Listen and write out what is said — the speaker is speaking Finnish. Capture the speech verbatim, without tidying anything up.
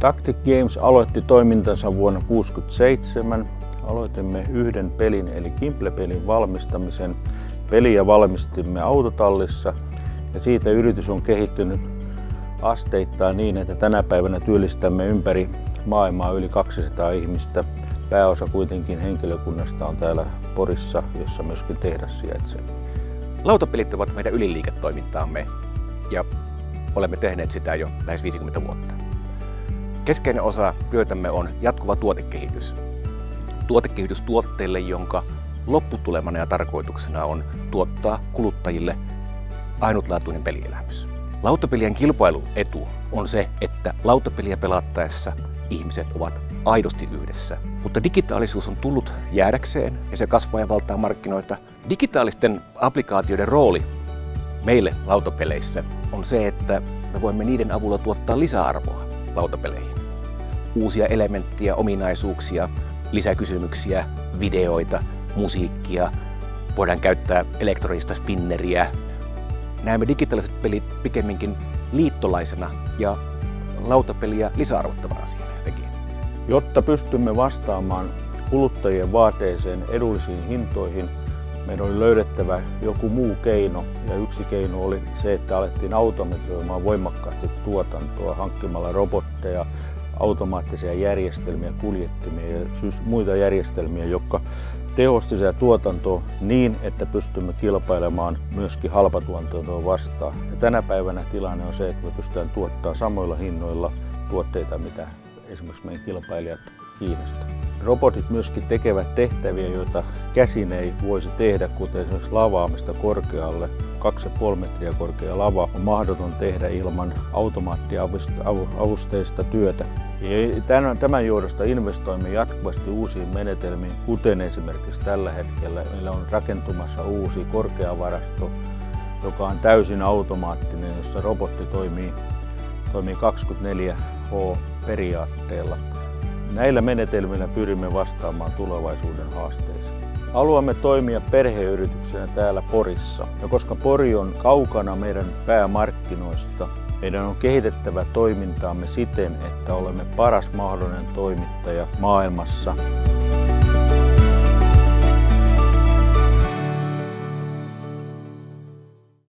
Tactic Games aloitti toimintansa vuonna tuhatyhdeksänsataakuusikymmentäseitsemän. Aloitimme yhden pelin eli Kimple-pelin valmistamisen. Peliä valmistimme autotallissa ja siitä yritys on kehittynyt asteittain niin, että tänä päivänä työllistämme ympäri maailmaa yli kaksisataa ihmistä. Pääosa kuitenkin henkilökunnasta on täällä Porissa, jossa myöskin tehdas sijaitsee. Lautapelit ovat meidän ydinliiketoimintaamme ja olemme tehneet sitä jo lähes viisikymmentä vuotta. Keskeinen osa työtämme on jatkuva tuotekehitys. Tuotekehitys tuotteille, jonka lopputulemana ja tarkoituksena on tuottaa kuluttajille ainutlaatuinen pelielämys. Lautapelien kilpailuetu on se, että lautapeliä pelattaessa ihmiset ovat aidosti yhdessä. Mutta digitaalisuus on tullut jäädäkseen ja se kasvaa ja valtaa markkinoita. Digitaalisten applikaatioiden rooli meille lautapeleissä on se, että me voimme niiden avulla tuottaa lisäarvoa lautapeleihin. Uusia elementtejä, ominaisuuksia, lisäkysymyksiä, videoita, musiikkia, voidaan käyttää elektronista spinneriä. Näemme digitaaliset pelit pikemminkin liittolaisena ja lautapeliä lisäarvottavana asiana ja tekijänä. Jotta pystymme vastaamaan kuluttajien vaateeseen edullisiin hintoihin, meidän oli löydettävä joku muu keino, ja yksi keino oli se, että alettiin automatisoimaan voimakkaasti tuotantoa hankkimalla robotteja, automaattisia järjestelmiä, kuljettimia ja muita järjestelmiä, jotka tehosti sitä tuotantoa niin, että pystymme kilpailemaan myöskin halpatuotantoa vastaan. Ja tänä päivänä tilanne on se, että me pystytään tuottamaan samoilla hinnoilla tuotteita, mitä esimerkiksi meidän kilpailijat Kiinasta. Robotit myöskin tekevät tehtäviä, joita käsin ei voisi tehdä, kuten esimerkiksi lavaamista korkealle. kaksi pilkku viisi metriä korkea lava on mahdoton tehdä ilman automaattiavusteista työtä. Ja tämän johdosta investoimme jatkuvasti uusiin menetelmiin, kuten esimerkiksi tällä hetkellä meillä on rakentumassa uusi korkeavarasto, joka on täysin automaattinen, jossa robotti toimii, toimii kaksikymmentäneljä H periaatteella. Näillä menetelmillä pyrimme vastaamaan tulevaisuuden haasteisiin. Haluamme toimia perheyrityksenä täällä Porissa. Ja koska Pori on kaukana meidän päämarkkinoista, meidän on kehitettävä toimintaamme siten, että olemme paras mahdollinen toimittaja maailmassa.